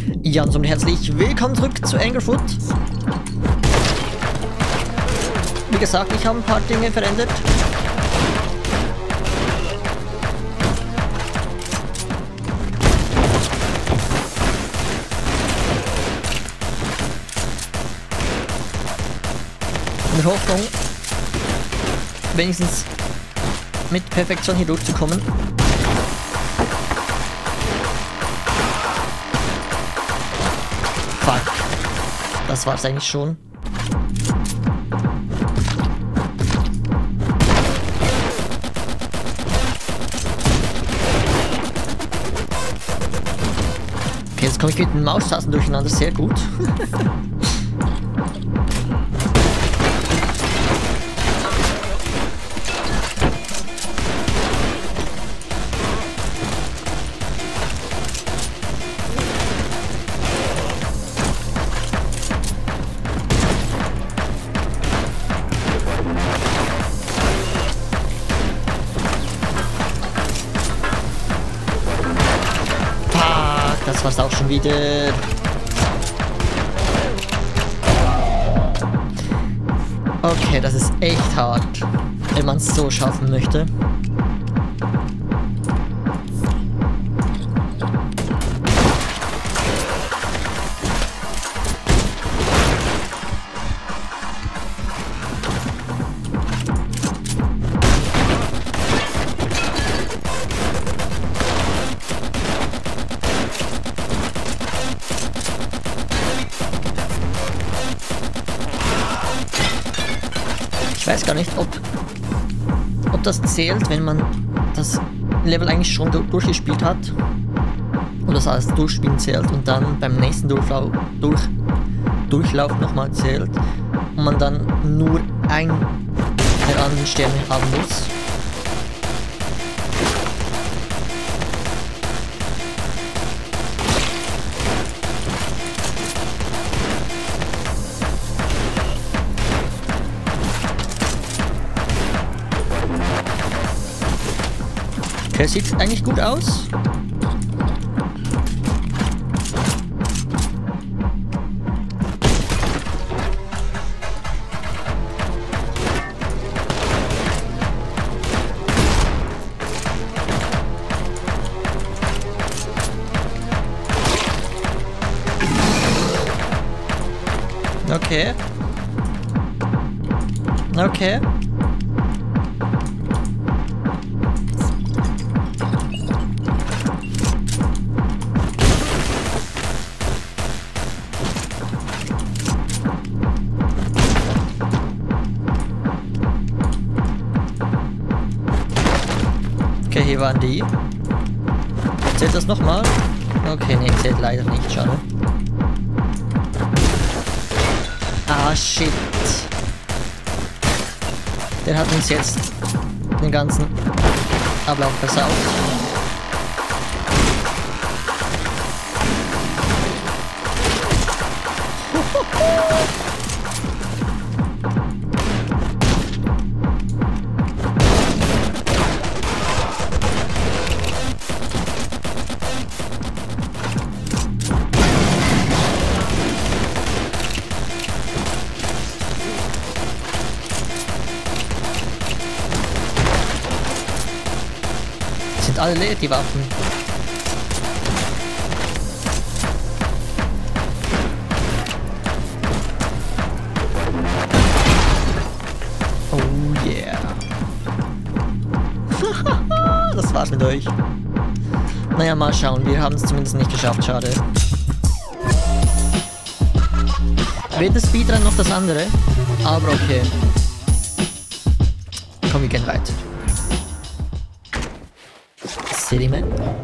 Ja, und somit herzlich willkommen zurück zu Anglerfoot. Wie gesagt, ich habe ein paar Dinge verändert. In der Hoffnung, wenigstens mit Perfektion hier durchzukommen. Fuck. Das war's eigentlich schon. Okay, jetzt komme ich mit den Maustasten durcheinander. Sehr gut. Das war's auch schon wieder. Okay, das ist echt hart, wenn man es so schaffen möchte. Ich weiß gar nicht, ob das zählt, wenn man das Level eigentlich schon durchgespielt hat. Oder das als Durchspielen zählt und dann beim nächsten Durchlauf nochmal zählt. Und man dann nur einen der anderen Sterne haben muss. Okay, sieht eigentlich gut aus. Okay. Okay. Okay, hier waren die. Zählt das nochmal? Okay, nee, zählt leider nicht, schade. Ah, shit. Der hat uns jetzt den ganzen Ablauf versaut. Sind alle leer, die Waffen. Oh yeah. Das war's mit euch. Naja, mal schauen. Wir haben es zumindest nicht geschafft. Schade. Weder Speedrun noch das andere. Aber okay. Komm, wir gehen weiter. Cityman.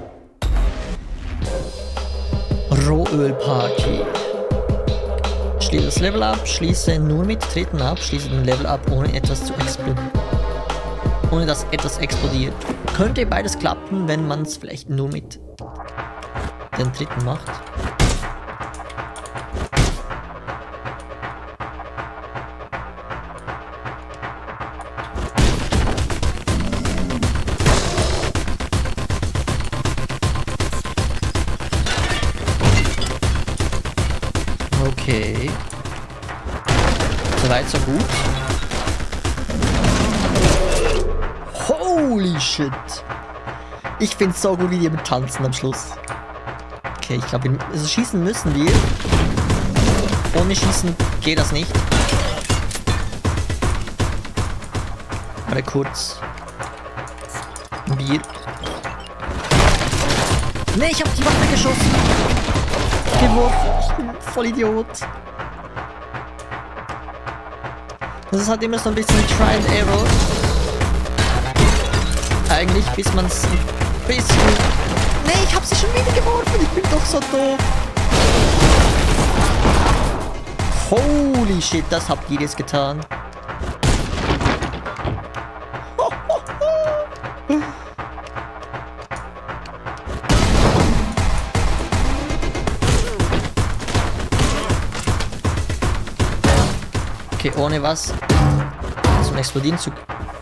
Rohölparty. Schließe das Level ab, schließe nur mit Treten ab, schließe den Level ab, ohne dass etwas explodiert. Könnte beides klappen, wenn man es vielleicht nur mit den Tritten macht. Okay. Soweit, so gut. Holy shit. Ich find's so gut, wie die mit tanzen am Schluss. Okay, ich glaube, also schießen müssen wir. Ohne Schießen geht das nicht. Warte kurz. Ein Bier. Nee, ich habe die Waffe geschossen. Geworfen. Ich bin voll Idiot. Das ist halt immer so ein bisschen Try and Error. Eigentlich, bis man es ein bisschen... Nee, ich habe sie schon wieder geworfen. Ich bin doch so doof. Holy shit, das habt ihr jetzt getan. Okay, ohne was zum Explodieren zu...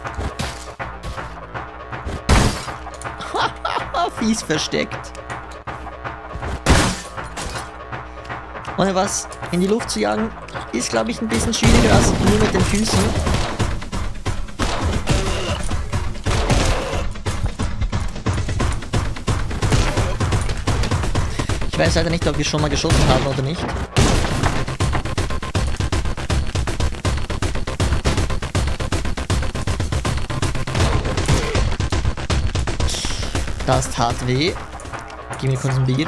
Fies versteckt. Ohne was in die Luft zu jagen, ist, glaube ich, ein bisschen schwieriger als nur mit den Füßen. Ich weiß leider nicht, ob wir schon mal geschossen haben oder nicht. Das tat weh. Gib mir kurz ein Bier.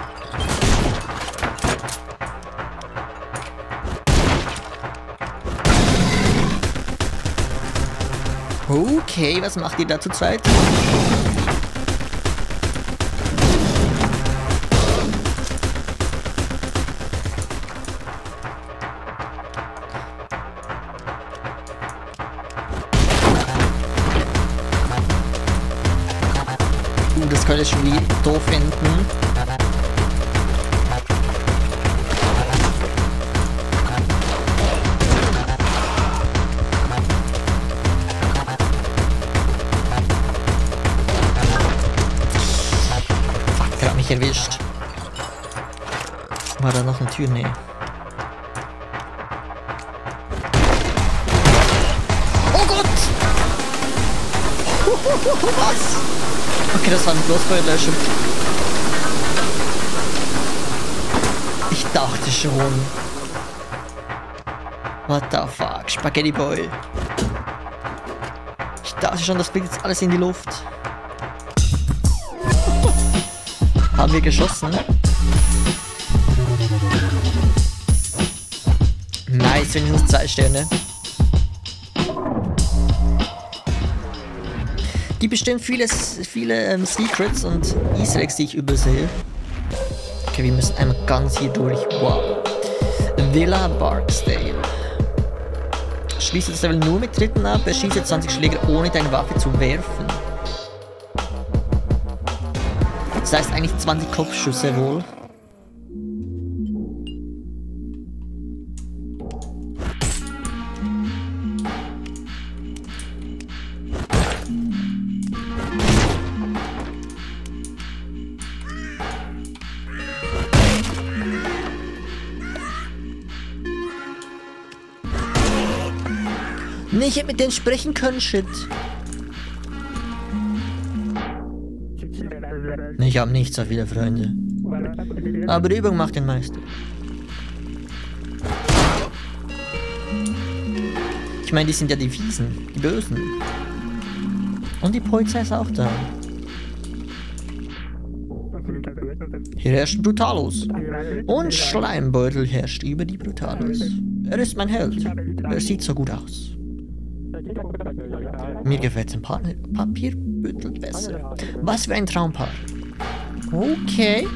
Okay, was macht ihr da zu zweit? Das könnte schon wie doof enden. Fuck, der hat mich erwischt. War da noch eine Tür? Nee. Oh Gott! Was? Okay, das war ein Bloßfeuerlöscher. Ich dachte schon. What the fuck? Spaghetti Boy. Ich dachte schon, das fliegt jetzt alles in die Luft. Haben wir geschossen? Nice, wenigstens 2 Sterne. Die bestimmt viele Secrets und Easter Eggs, die ich übersehe. Okay, wir müssen einmal ganz hier durch. Wow. Villa Barksdale. Schließe das Level nur mit Dritten ab. Erschieße 20 Schläger, ohne deine Waffe zu werfen. Das heißt eigentlich 20 Kopfschüsse wohl. Nee, ich hätte mit denen sprechen können, shit. Ich habe nicht so viele Freunde. Aber die Übung macht den Meister. Ich meine, die sind ja die Fiesen, die Bösen. Und die Polizei ist auch da. Hier herrscht Brutalos. Und Schleimbeutel herrscht über die Brutalos. Er ist mein Held. Er sieht so gut aus. Mir gefällt sein Papierbüttel besser. Was für ein Traumpaar. Okay.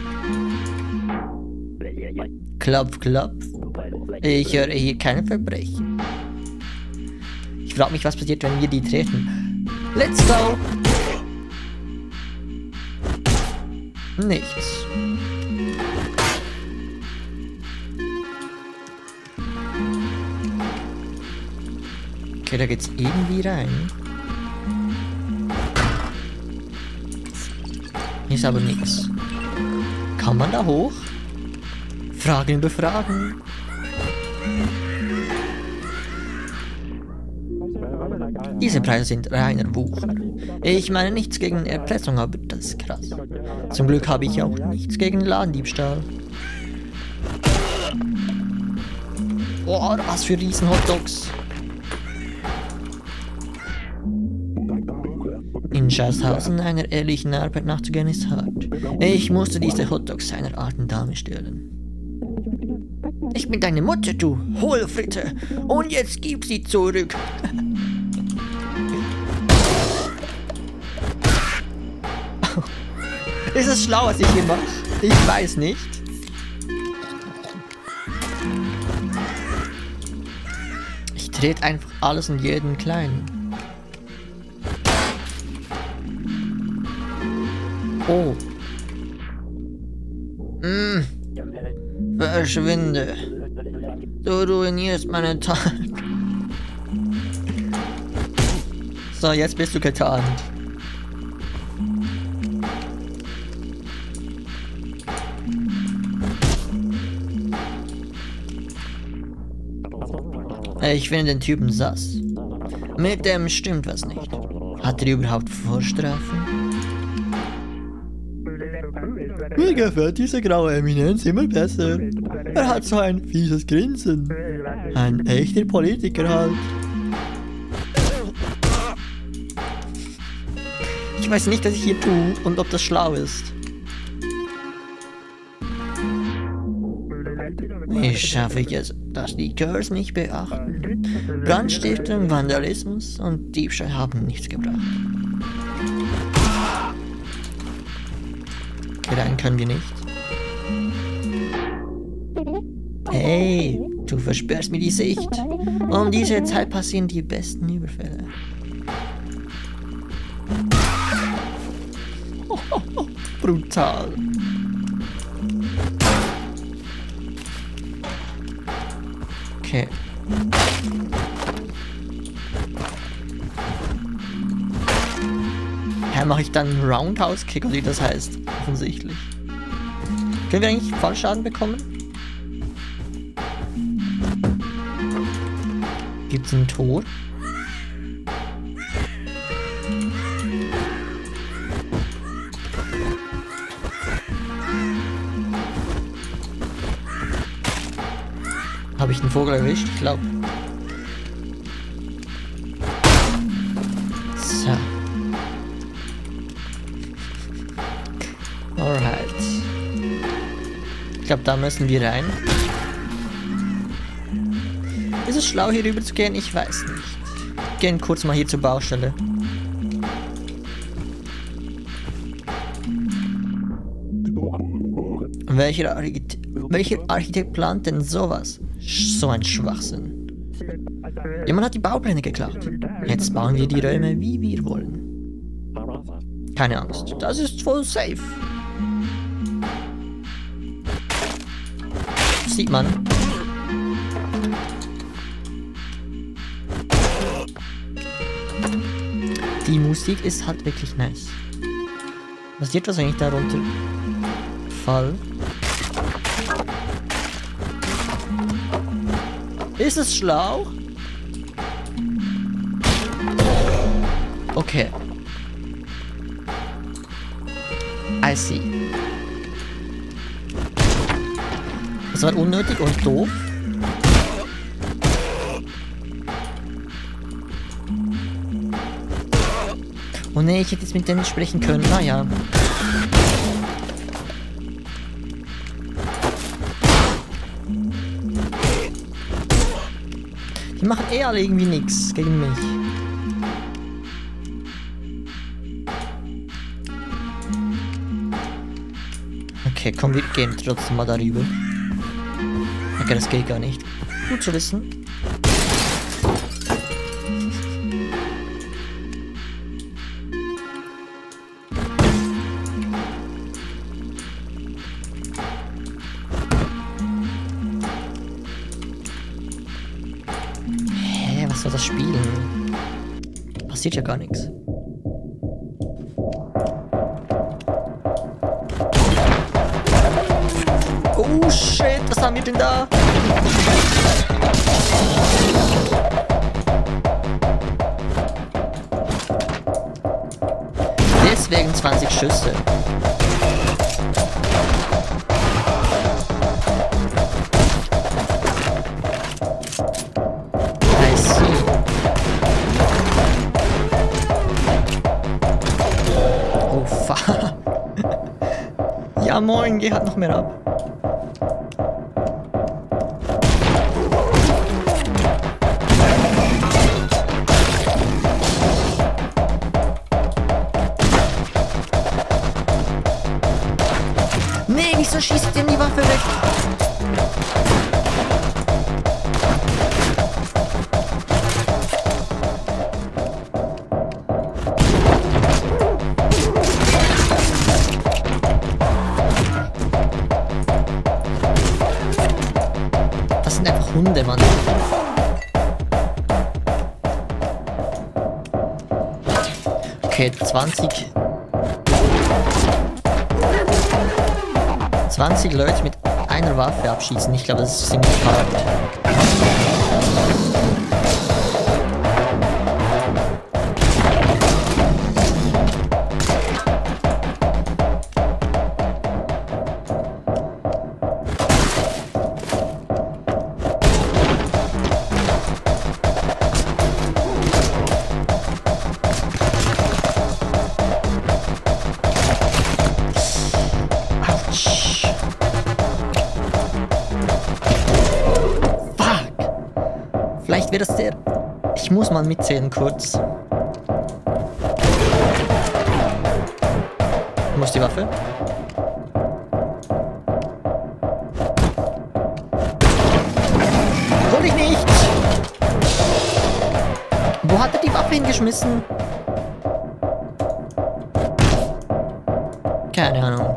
Klopf, klopf. Ich höre hier keine Verbrechen. Ich frage mich, was passiert, wenn wir die treten. Let's go! Nichts. Okay, da geht's irgendwie rein. Hier ist aber nichts. Kann man da hoch? Fragen über Fragen. Diese Preise sind reiner Wucher. Ich meine nichts gegen Erpressung, aber das ist krass. Zum Glück habe ich auch nichts gegen Ladendiebstahl. Oh, was für riesen Hotdogs. In Scheißhausen einer ehrlichen Arbeit nachzugehen ist hart. Ich musste diese Hotdogs einer alten Dame stehlen. Ich bin deine Mutter, du Hohlfritte. Und jetzt gib sie zurück. Ist es schlau, was ich hier mache? Ich weiß nicht. Ich trete einfach alles und jeden klein. Oh. Verschwinde. Du ruinierst meine Tat. So, jetzt bist du getarnt. Ich finde den Typen sass. Mit dem stimmt was nicht. Hat er überhaupt Vorstrafen? Mir gefällt diese graue Eminenz immer besser. Er hat so ein fieses Grinsen. Ein echter Politiker halt. Ich weiß nicht, was ich hier tue und ob das schlau ist. Wie schaffe ich es, dass die Girls mich beachten? Brandstiftung, Vandalismus und Diebstahl haben nichts gebracht. Okay, rein können wir nicht. Hey, du versperrst mir die Sicht. Um diese Zeit passieren die besten Überfälle. Brutal. Okay. Ja, mache ich dann Roundhouse-Kick oder wie das heißt? Offensichtlich. Können wir eigentlich Fallschaden bekommen? Gibt's ein Tor? Habe ich den Vogel erwischt? Ich glaube. So. Alright. Ich glaube, da müssen wir rein. Ist es schlau, hier rüber zu gehen? Ich weiß nicht. Gehen kurz mal hier zur Baustelle. Welcher Architekt plant denn sowas? So ein Schwachsinn. Jemand hat die Baupläne geklaut. Jetzt bauen wir die Räume, wie wir wollen. Keine Angst, das ist voll safe. Sieht man. Die Musik ist halt wirklich nice. Was geht das eigentlich darunter? Fall. Ist es schlau? Okay. I see. Das war unnötig und doof. Oh ne, ich hätte jetzt mit denen sprechen können. Naja. Die machen eh alle irgendwie nichts gegen mich. Okay, komm, wir gehen trotzdem mal darüber. Okay, das geht gar nicht. Gut zu wissen. Was soll das spielen? Passiert ja gar nichts. Oh shit, was haben wir denn da? deswegen 20 Schüsse. I see. Oh fuck. Ja moin, geh halt noch mehr ab. Nee, wieso schießt denn die Waffe weg? Das sind einfach Hunde, Mann. Okay, 20 Leute mit einer Waffe abschießen. Ich glaube, das ist ziemlich hart. Vielleicht wäre das der... Ich muss mal mitzählen kurz. Wo ist die Waffe? Hol ich nicht! Wo hat er die Waffe hingeschmissen? Keine Ahnung.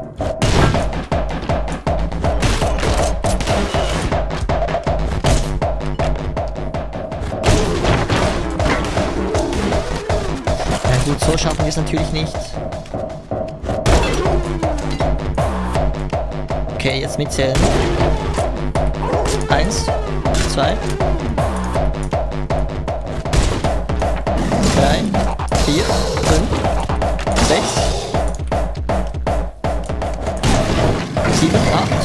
Gut, so schaffen wir es natürlich nicht. Okay, jetzt mitzählen. 1, 2, 3, 4, 5, 6, 7,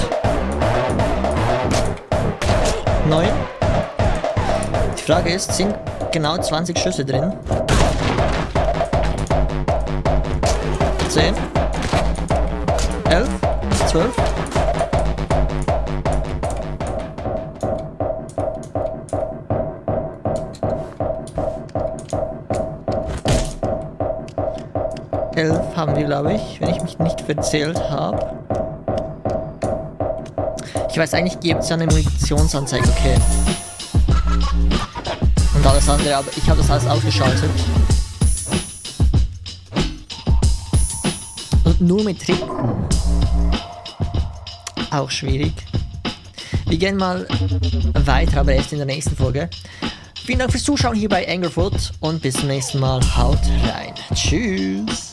8, 9. Die Frage ist, sind genau 20 Schüsse drin? 10, 11, 12. Haben wir, glaube ich, wenn ich mich nicht verzählt habe. Ich weiß, eigentlich gibt es ja eine Munitionsanzeige, okay. Und alles andere, aber ich habe das alles ausgeschaltet. Und nur mit Tritten. Auch schwierig. Wir gehen mal weiter, aber erst in der nächsten Folge. Vielen Dank fürs Zuschauen hier bei Angerfoot und bis zum nächsten Mal. Haut rein. Tschüss.